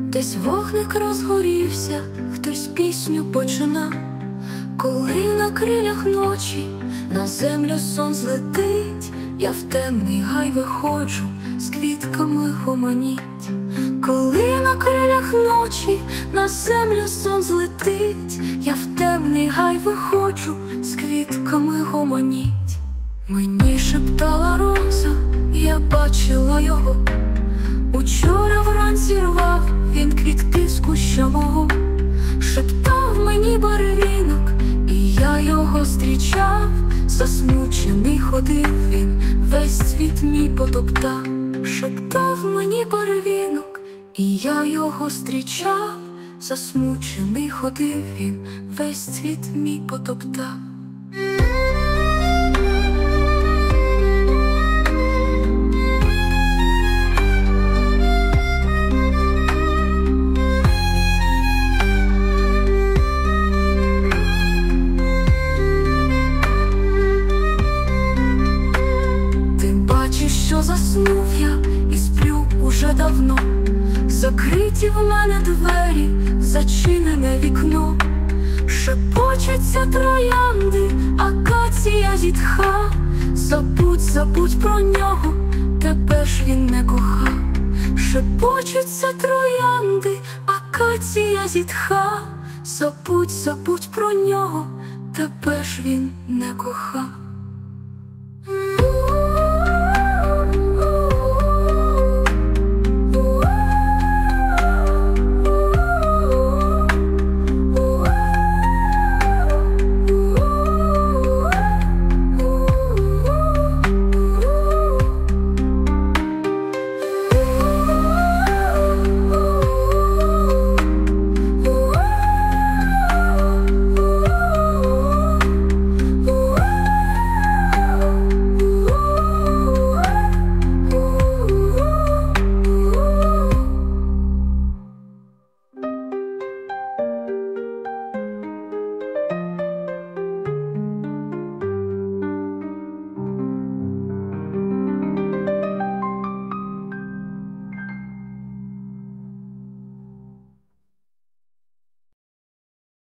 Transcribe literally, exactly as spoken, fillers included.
Десь вогник розгорівся, хтось пісню почина. Коли на крилях ночі на землю сон злетить, я в темний гай виходжу, з квітками гомоніть. Коли на крилях ночі на землю сон злетить, я в темний гай виходжу, з квітками гомоніть. Мені шептала роза, я бачила його. Учора вранці рвав він квітки з куща мого. Шептав мені барвінок, і я його зустрічав. Засмучений ходив він, весь світ мій потоптав. Шептав мені барвінок, і я його зустрічав. Засмучений ходив він, весь світ мій потоптав. Що заснув я і сплю уже давно. Закриті в мене двері, зачинене вікно. Шепочуться троянди, акація зітха. Забудь, забудь про нього, тебе ж він не кохав. Шепочуться троянди, акація зітха. Забудь, забудь про нього, тебе ж він не кохав.